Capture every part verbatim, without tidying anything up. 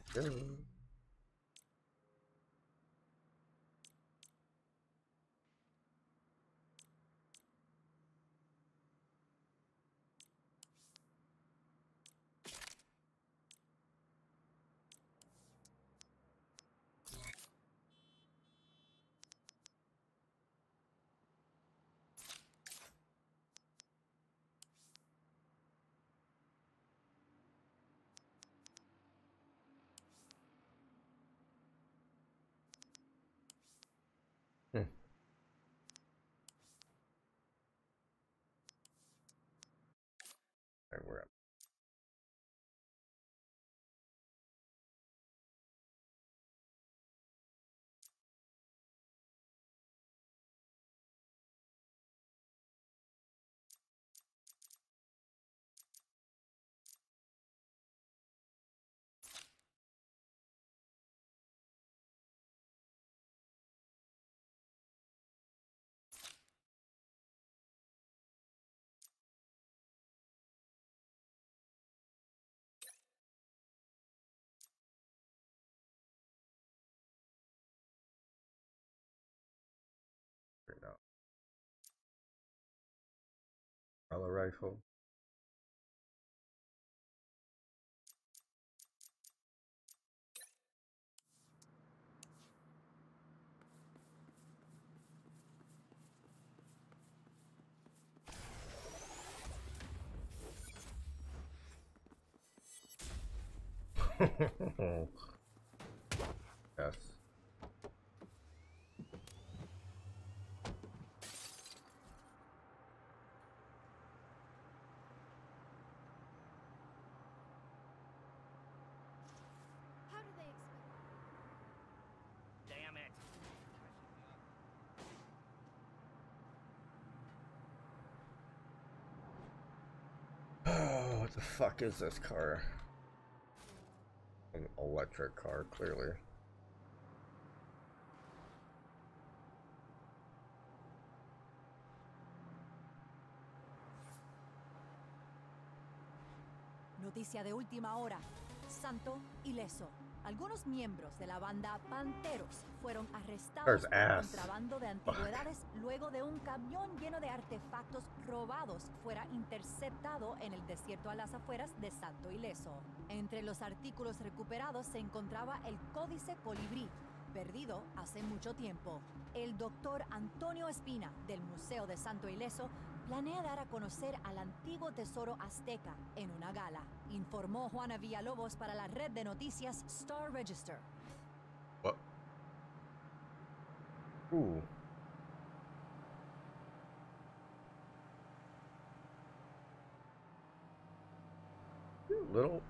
Yeah. Hmm. Alright, we're up. Right now. Color rifle. Yes. How do they expect? Damn it! Oh, what the fuck is this car? An electric car, clearly. Noticia de última hora. Santo ileso. Algunos miembros de la banda Panteros fueron arrestados There's por ass. contrabando de antigüedades luego de un camión lleno de artefactos robados fuera interceptado en el desierto a las afueras de Santo Ileso. Entre los artículos recuperados se encontraba el Códice Colibrí, perdido hace mucho tiempo. El doctor Antonio Espina, del Museo de Santo Ileso, planea dar a conocer al antiguo tesoro azteca en una gala, informó Juana Villalobos para la red de noticias Star Register. What? Ooh. Little.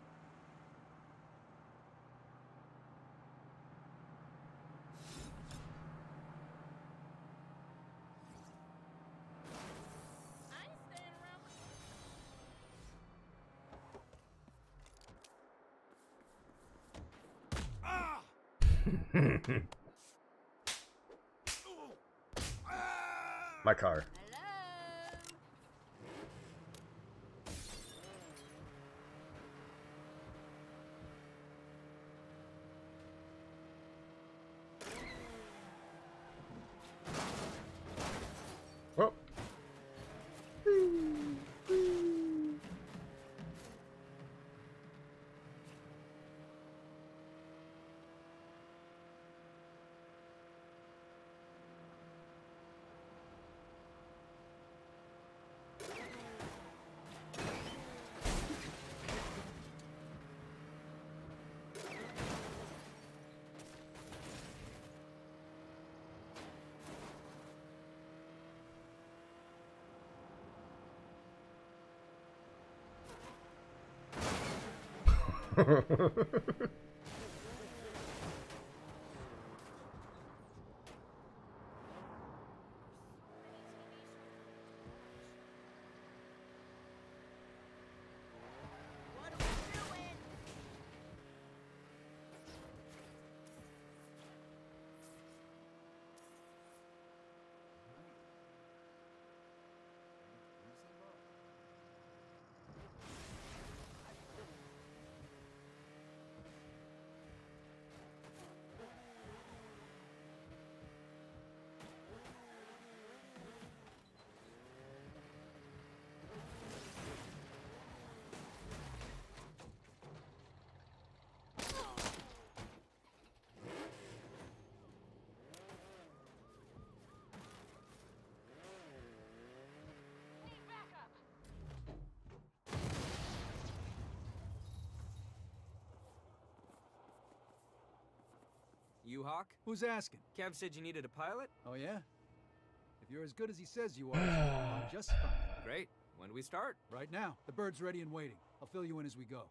I ain't staying around. My car. Oh. What are we doing? You, Hawk? Who's asking? Kev said you needed a pilot? Oh, yeah? If you're as good as he says you are, I'm just fine. Great. When do we start? Right now. The bird's ready and waiting. I'll fill you in as we go.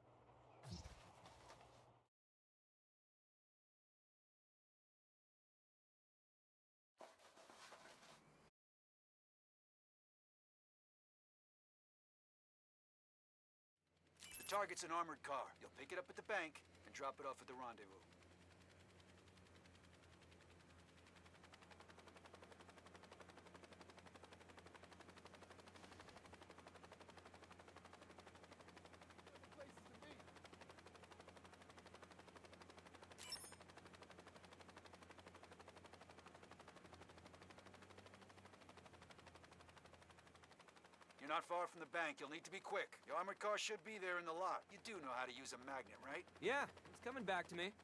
The target's an armored car. You'll pick it up at the bank and drop it off at the rendezvous. You're not far from the bank. You'll need to be quick. The armored car should be there in the lot. You do know how to use a magnet, right? Yeah, it's coming back to me.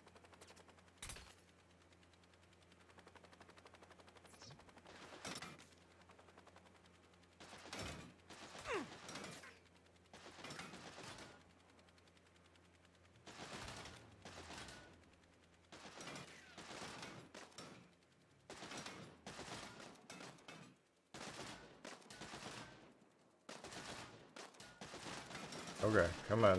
Okay, come on.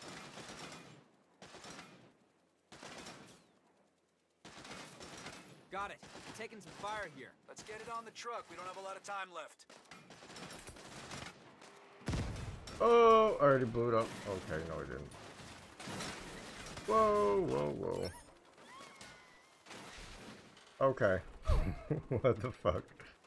Got it. Taking some fire here. Let's get it on the truck. We don't have a lot of time left. Oh, I already blew it up. Okay, no, I didn't. Whoa, whoa, whoa. Okay. What the fuck?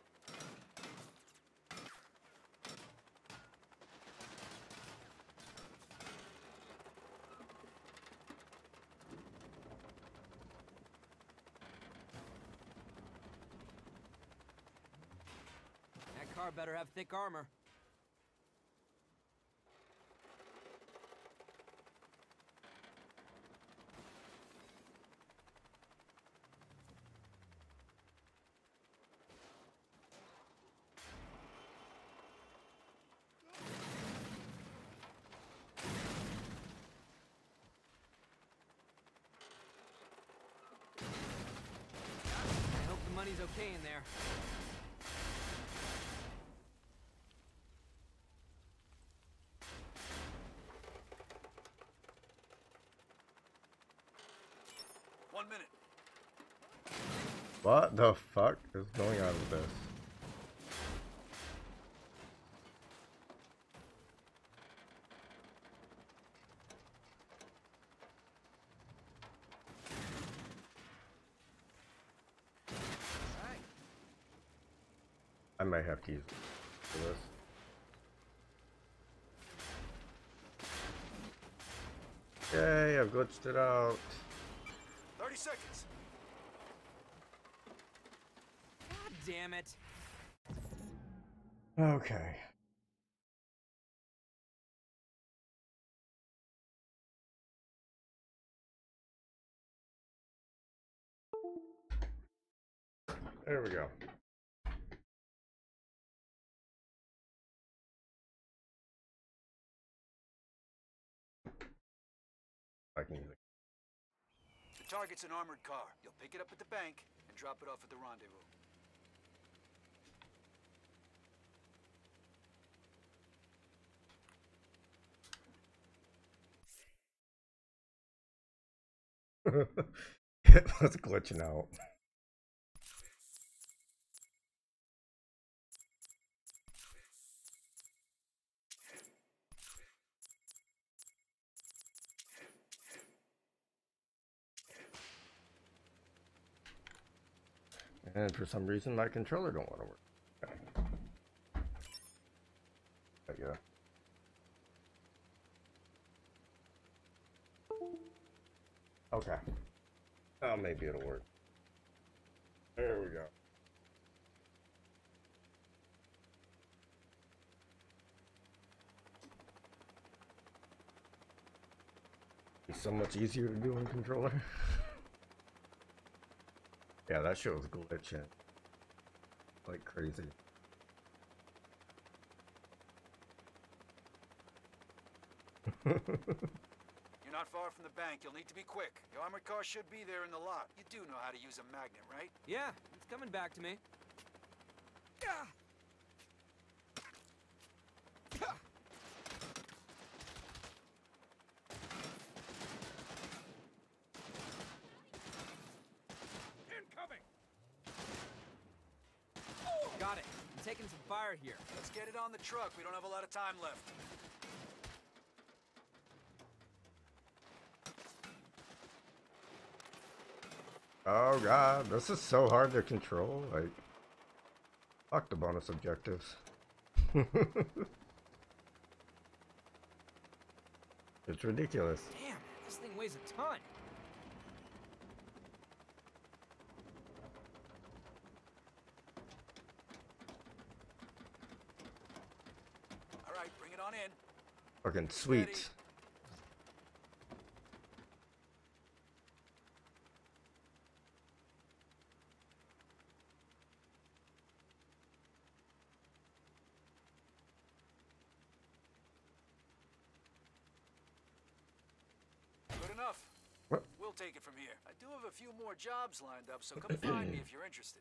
That car better have thick armor. I hope the money's okay in there. One minute. What the fuck is going on with this? Right. I might have to use it for this. Yay, I've glitched it out. thirty seconds. God damn it. Okay. There we go. I can use it. The target's an armored car. You'll pick it up at the bank and drop it off at the rendezvous. It was glitching out. And for some reason my controller don't want to work. Okay. There you go. Okay. Oh, maybe it'll work. There we go. It's so much easier to do on controller. Yeah, that shit was glitching like crazy. You're You're not far from the bank. You'll need to be quick. Your armored car should be there in the lot. You do know how to use a magnet, right? Yeah, it's coming back to me. Ah! Ah! Incoming! Got it. I'm taking some fire here. Let's get it on the truck. We don't have a lot of time left. Oh god, this is so hard to control. Like, fuck the bonus objectives. It's ridiculous. Damn, this thing weighs a ton. All right, bring it on in. Fucking sweet. Good enough. What? We'll take it from here. I do have a few more jobs lined up, so come find me if you're interested.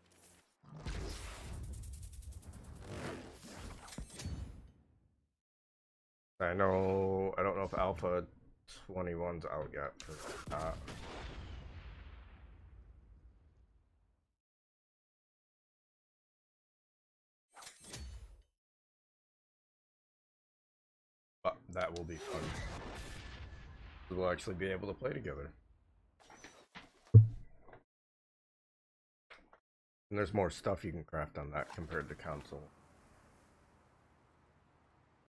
I know, I don't know if Alpha twenty-one's out yet for that. But that will be fun. We'll actually be able to play together. And there's more stuff you can craft on that compared to console.